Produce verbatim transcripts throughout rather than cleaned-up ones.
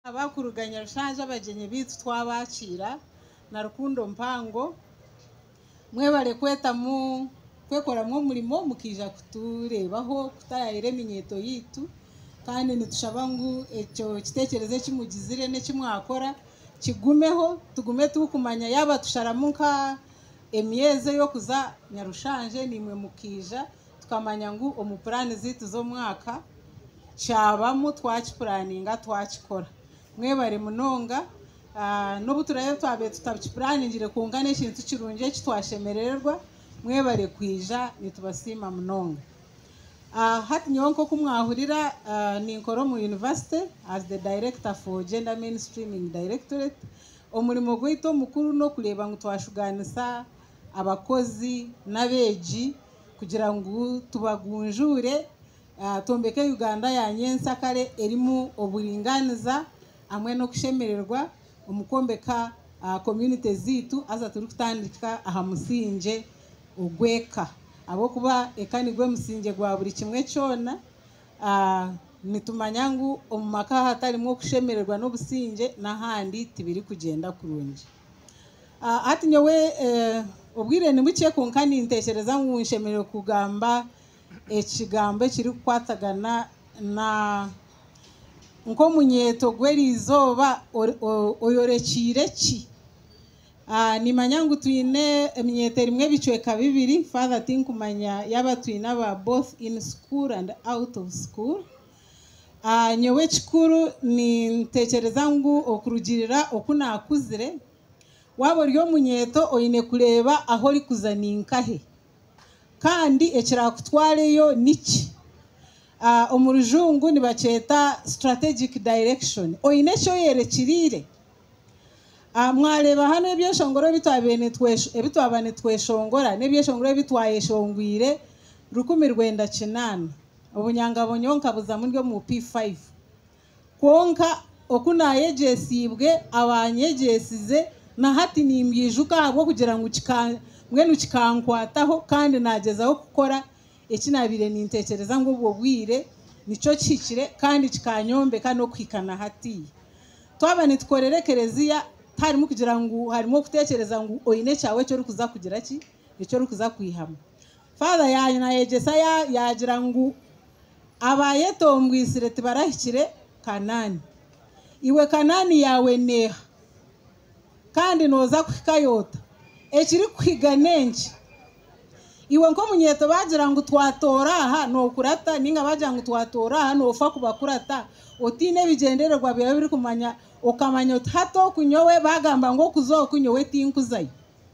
abakuruganya rushanje abagenye bitu twabakira na Rukundo Mpango mwebare kweta mu kwekora mu murimo mukija kuturebaho kutayire minyeto yitu kandi nitushabangu echo kitekereze kimugizire ne kimwakora kigumeho tugume tukumanya yaba tusharamuka emyeze yo kuza Nyarushanje nimwe mukija tukamanya ngu omupurani zitu zo mwaka cyabamu twakipuraninga twakikora mwebare munonga uh, n'obuturayo twabe tutabikipuraningira kungana ekintu kirunje kitwashemererwa mwebare kwija nitubasima munonga uh, hati nyonko kumwahurira uh, ninkoro mu university as the director for gender mainstreaming directorate omurimo gwito mukuru no kureba ngo twashuganisa abakozi nabeji kugira ngo tubagunjure uh, tombeke Uganda ya nyensa kare erimu oburinganiza amwe no kushemererwa umukombeka uh, community zitu aza turi kutandika aha musinje ogweka abo kuba ekani gwe musinje gwa buri kimwe cyona uh, nitumanyangu omumaka hatarimo kushemererwa no businje nahandi tibiri kugenda kurungi uh, ati nyowe uh, obwire nimukiye konkani nteshereza ngu nshemerero kugamba ekigambo kiri kwatagana na nko munyeto gwerizoba oyorekire ki ah ni manyangu tuine emyeto rimwe bicweka bibiri father think kumanya yaba tuina ba both in school and out of school ah nyowe kikuru ni ntekereza ngu okurugirira okunakuzire wabo ryo munyeto oine kureba aho likuzaninkahe kandi ekirakutwareyo niki Uh, omurujungu nibacheta strategic direction oine cyo yerekirire uh, mwareba hano ebyeshongoro bitwabene twesho ebitwabane tweshongora nebyeshongoro bitwayeshongwire rukumi rwenda kinana obunyanga bonyonka buza muri mu P five konka okunayejesibwe abanyegesize na hati nimbyijuka abo kugira ngo kika mwenu kikankwataho kandi nagezaho gukora ekinabire nintekereza ngo ubwo bwire nico kikire kandi kikanyombeka no kwikana hati twabane tukorere kereziya tarimo kugira ngo harimo kutekereza ngo oine cyawe cyo rukuza kugira ki icyo rukuza kwihama father yaje na yegesa ya yagira ngo abayetombwisire tibarahikire Kanani iwe Kanani yawe neha kandi noza kwikayota ekiri kwiganenki iwe nko munyeto bagira ngo twatora aha no kurata ninga bagira ngo twatora aha no fa kubakurata otine bigendererwa bya biri kumanya okamanya hato kunyowe bagamba ngo kuzo kunyowe tinkuzayo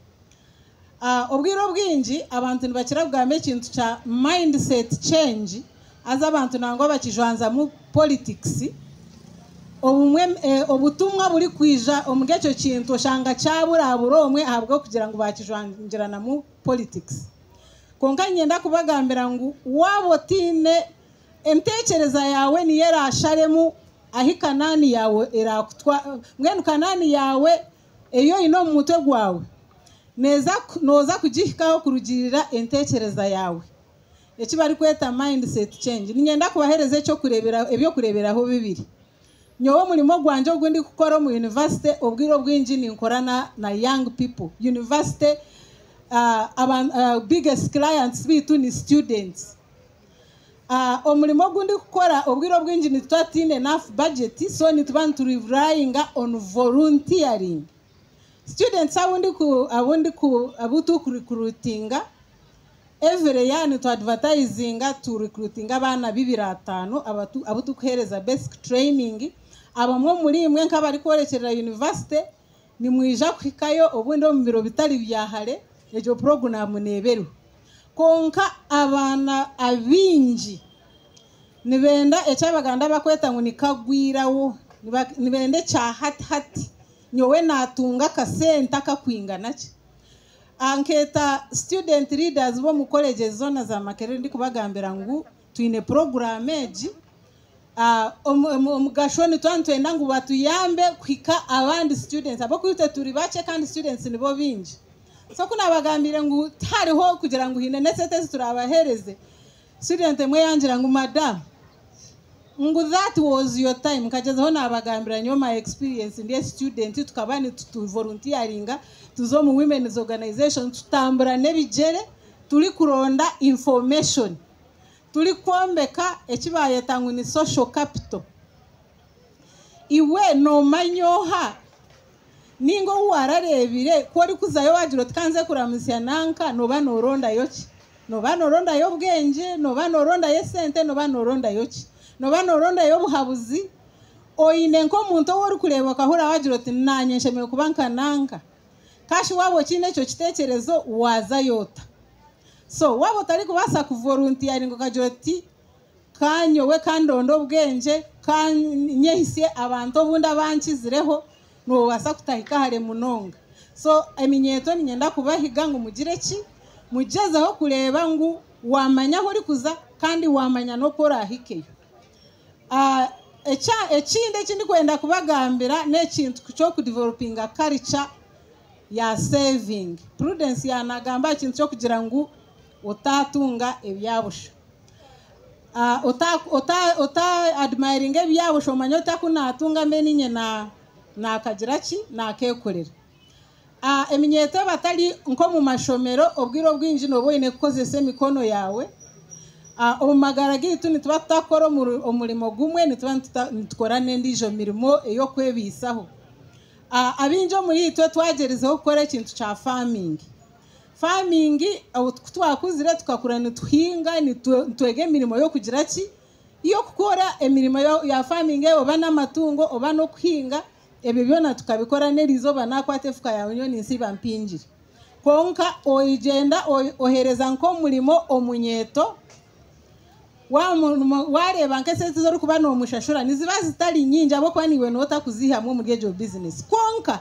ah obwiro bwinji abantu nibakira bwame kintu cha mindset change aza abantu nango bakijwanza mu politics obumwe eh, obutumwa buri kwija omugecho kintu shanga cyabura buromwe ahabwo kugira ngo bakijwanjirana mu politics konka nyenda kubagambira ngo wabotine entekereza yawe ni yerasharemu ahi Kanani yawe erakutwa mwenu Kanani yawe eyo ino mutwe gwawe neza noza kugihikaho kurugirira entekereza yawe eki bari kweta mindset change ninyenda kubahereze cyo kurebera ebyo kureberaho bibiri nyowe murimo gwanje ogwindi gukora mu university obwiro bwinji ninkorana na young people university uh, aban, uh, biggest clients bitu ni students uh, omurimo gundi gukora obwiro bwinji ni twatine enough budget so ni tubantu relying on volunteering students abundi ku abundi ku abutu ku recruitinga every year ni to advertising to recruiting abana bibiratano abatu abutu kuhereza basic training abamwe muri imwe nk'abari korekerera university ni mwija kwikayo obundi mu biro bitari byahare ejo program neberu konka abana abinji nibenda ecyabaganda bakweta ngo nikagwirawo nibende cha hati hati nyowe natunga kasenta kakwingana ki anketa student leaders bo mu college zona za Makerere ndi kubagambira ngo tuine program eji ah omugashoni twantwenda ngo batuyambe kwika abandi students abo kwite turi bace kandi students nibo binji so kuna bagambire ngo hariho kugira ngo hine nesete turabahereze student mwe yangira ngo madam ngo that was your time kagezeho nabagambira nyo my experience ndiye student tukabani tu volunteeringa tuzo mu women's organization tutambura nebijere tuli kuronda information tuli kwombeka ekibaye tangu ni social capital iwe no manyoha ningo wararebire ko ari kuzayo wagiro tkanze kuramusya nanka no banoronda yoki no banoronda yo bwenge no banoronda yesente no banoronda yoki no banoronda yo buhabuzi oine nko muntu wori kureba kahura wagiro tinanye nshemeye kubanka nanka kashi wabo kine cyo kitekerezo waza yota so wabo tari kubasa ku volunteering ngo kajoti kanyo we kandondo bwenge kanyehise abantu bunda bankizireho no wasa kutahika hare munonga so eminyeto ninyenda kubahiga ngo mugire ki mugezeho kureba ngo wamanya hori kuza kandi wamanya no kora hikeyo ah echa ekinde kindi kwenda kubagambira nekintu cyo ku developing a culture ya saving prudence yanagamba ikintu cyo kugira ngo utatunga ebyabusha ah uh, uta uta uta admiring ebyabusha manyo takunatunga meninye na na kagiraki na kekorera ah uh, eminyeto batali nko mu mashomero obwiro bwinji no boine kukozesa emikono yawe ah uh, omagara gitu nituba tutakora omurimo gumwe nituba nitukora nendijo mirimo eyo kwebisaho ah uh, abinjo muri itwe twagerezeho gukora ikintu cha farming farming twakuzire tukakura nituhinga nitwege mirimo yo kugira ki iyo kukora emirimo ya farming oba n'amatungo oba no kuhinga ebe byona tukabikora nerizo banakwate fuka yawe nyo ninsiba mpinjire konka oyigenda ohereza nko murimo omunyeto wa wareba nkese zizoro kuba no mushashura niziba zitari nyinja abo kwaniwe nota kuzihamwe muri ejo business konka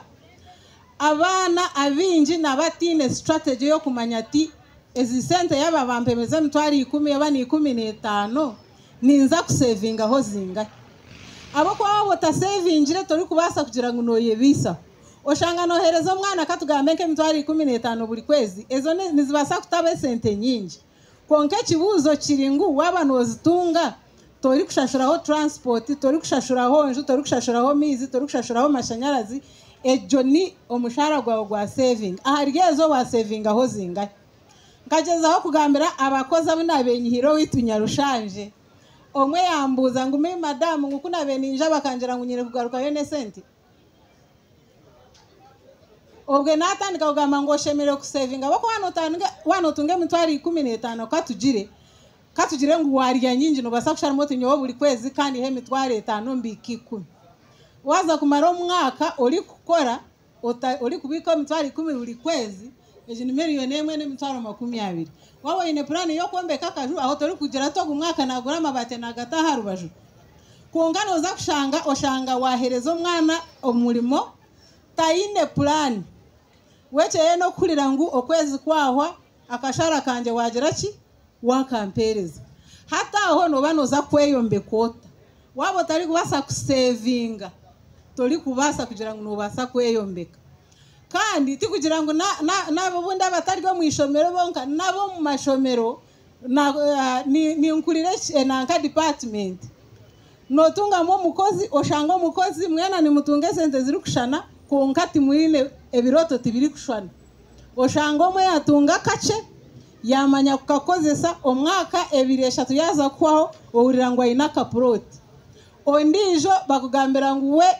abana abinji nabatine strategy yo kumanya ati ezi sente yaba bampemeza mtwari ikumi abani ikumi n'etano ninza kusavinga ho zinga abo kwa wota savingire tori kubasa kugira ngo noye bisa oshanga no hereza umwana katugambe nke mtwari ikumi n'etano buri kwezi ezo nizibasa kutabe sente nyinji konke kibuzo kiringu waba nozitunga tori kushashuraho transport tori kushashuraho nju tori kushashuraho mizi tori kushashuraho mashanyarazi ejo ni omushara gwa gwa saving aharigezo wa saving aho zinga ngagezaho kugambira abakozi abinabenyihiro witunyarushanje omwe yambuza ngo me madam ngo kunabeninja bakanjira ngo nyire kugaruka yone senti obwe natandika kugamba ngo shemere ku saving abako wanotange wanotunge mutwari ikumi n'etano katugire katugire ngo wariya nyinji no basakushara moto nyobo buri kwezi kandi he mitwari etano mbiki ikumi waza kumara umwaka uri gukora uri kubika mitwari ikumi buri kwezi eje ni miliyoni emwe n'imitwaro makumyabiri wawe ine plan yo kombeka kaju aho tori kugira to umwaka nagura amabate nagataha rubaju kungano za kushanga oshanga wahereza umwana omurimo taine plan weche yeno kulira ngu okwezi kwahwa akashara kanje wagira ki wakampereza hata aho no banoza kweyombe kota wabo tari kubasa kusavinga tori kubasa kugira ngo nubasa kweyombeka kandi tikugira ngo nabo bunda batari go mwishomero bonka nabo mu mashomero na uh, ni, ni nkurire na nka department notunga mo mukozi oshanga mukozi mwena ni mutunge sente ziri kushana konkati mwine ebiroto tibiri kushana oshanga mo yatunga kace yamanya kukakozesa omwaka ebiri eshatu yaza kwaho ohurira ngo ina kaprot ondijo bakugambira ngo we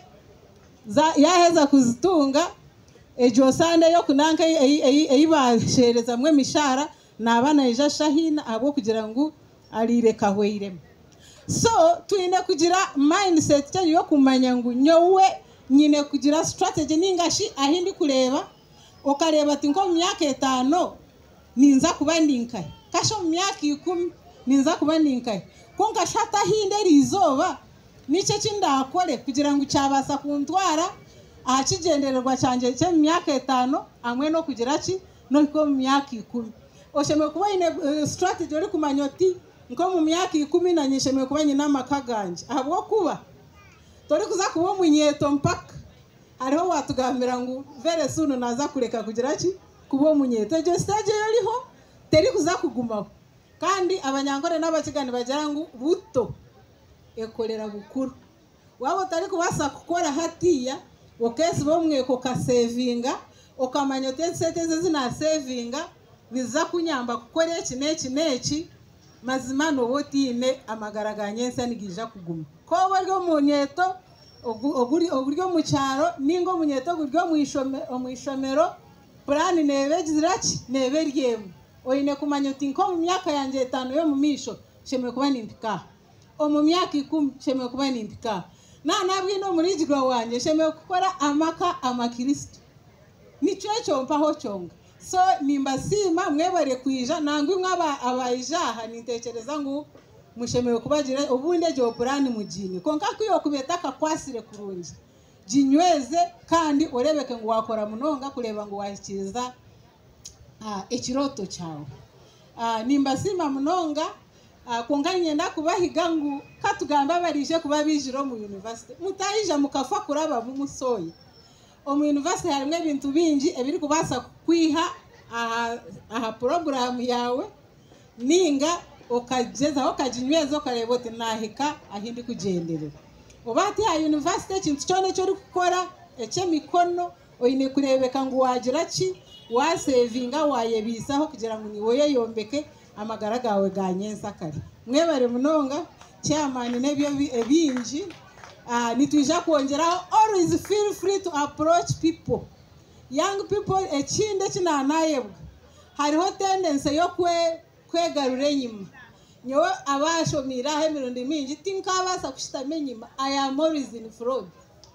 za yaheza kuzitunga ejo sande yo kunanka eyibashereza mwe mishara nabana eja shahina abo kugira ngo arire kahweire so tuine kugira mindset cyo yo kumanya ngo nyowe nyine kugira strategy ningashi ahindi kureba okareba ati ngo myaka etano ninza kuba ndinkai kasho myaka ikumi ninza kuba ndinkai konka shata hinde rizoba nice kindakore kugira ngo cyabasa kuntwara akigendererwa cyanje cye myaka etano amwe no kugira ki no ko myaka ikumi osheme kuba ine uh, strategy uri kumanyoti nko mu myaka ikumi na nyisheme kuba nyina makaganje ahubwo kuba tori kuza kuba munyeto mpaka hariho watugambira ngo very soon naza kureka kugira ki kuba munyeto je stage yoriho teri kuza kugumaho kandi abanyangore n'abakigani bagira ngo buto ekolera bukuru wabo utari kubasa gukora hatiya okesi bomwe ko kasevinga okamanya tensete zina savinga biza kunyamba gukora iki neki neki mazima no botine amagaraganye nsa nigija kuguma ko baryo munyeto oguri oguryo mu cyaro ningo munyeto guryo mu ishome mu ishomero plan nebegiziraki neberyemu oyine kumanya uti nko mu myaka yanjye etano yo mu misho shemwe kuba nimpika o mu myaka ikumi shemwe kuba nimpika na nabwi no muri jigwa wanje shemwe gukora amaka amakristo nico cyo mpaho cyonga so nimbasima mwebare kwija nangwe mwaba abayijaha nitekereza ngo mushemewe kubagira ubunde je plan mujini konka kwiyo kubetaka kwasire kurungi jinyweze kandi orebeke ngo wakora munonga kureba ngo wahikiza ah ekiroto cyawe ah nimbasima munonga ah konganye nda kubahiga ngo katugamba barije kuba bijiro mu university mutayija mukafa kuraba mu musoyi o mu university harimwe ibintu bingi ebiri kubasa kwiha aha aha program yawe ninga okageza okajinyweza okareba oti nahika ahindi kugenderera obati ya university kintu cyone cyo uri gukora ece mikono oyine kurebeka ngo wagira ki wa savinga wayebisaho kugira ngo niwoye yombeke amagara gawe ganyenza kare mwebare munonga chairman nebyo ebinji ah nitwija kuongeraho always feel free to approach people young people ekinde kinanayebwa hariho tendency yo kwe kwegarure nyima nyo abasho mirahe mirundi mingi tinkabasa kushitamenyima I am always in fraud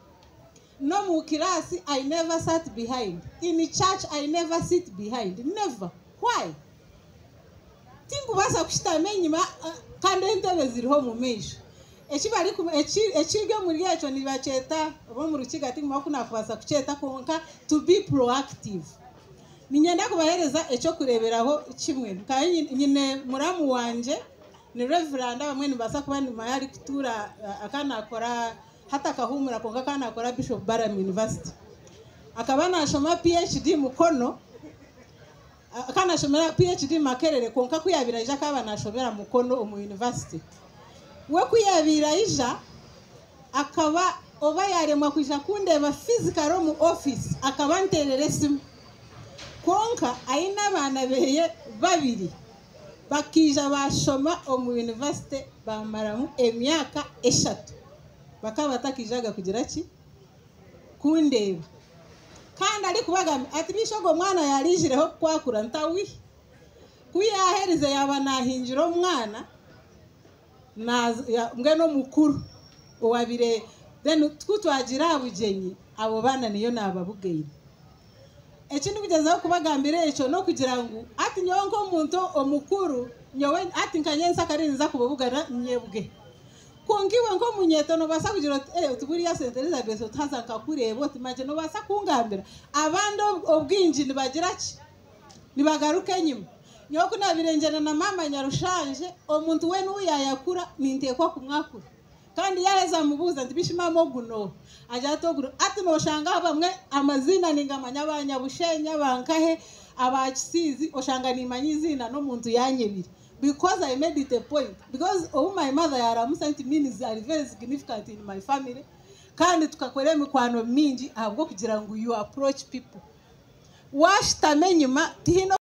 no mu kirasi I never sat behind in church I never sit behind never why tingu basa kushitamenyima kandi entebe ziriho mu misho echi bari ku echi echiryo muri yacho nibacheta bo mu rukiga tingu makuna kubasa kucheta konka to be proactive ninyenda kubahereza echo kureberaho kimwe kandi nyine muramu wanje ni reverend bamwe nibasa kuba ni mayari kutura akana akora hata kahumura konka kana akora Bishop Baram University akabana ashoma PhD mukono akana ashoma PhD makerere konka kuyabiraje akabana ashobera mukono mu university we kuyabiraje akaba oba yaremwa kwisha kundeba physical mu office akabanterere simu konka aina abana beye babiri bakija bashoma mu university bamaramu emyaka eshatu bakaba batakijaga kugira ki kundeba kandi ari kubaga ati bishogo mwana yarijireho kwakura ntawi kuyahereze yaba nahinjiro mwana na mbwe no mukuru owabire then twatwagira abugenyi abo bana niyo nababugeye ekindi kugezaho kubagambira echo no kugira ngo ati nyonko umuntu omukuru nyowe ati nkanyenza karinza kubugana nyebwe kongiwe ngo munyeto no basa kugira eh tuburiya Saint Elizabeth utaza kakureba oti maje no basa kungambira abando obwinji nibagira ki nibagaruke nyuma nyoko nabirengena na mama Nyarushanje omuntu we n'uyayakura nintekwa kumwakura kandi yaheza mubuza ntibishimamo guno aja toguru ati no shanga bamwe amazina ningamanya abanyabushenya bankahe abakisizi oshanga nimanyizina no muntu yanyebiri because I made it a point because oh my mother yaramusenti means are very significant in my family kandi tukakorera mikwano mingi ahubwo kugira ngo you approach people wash tamenyuma tihino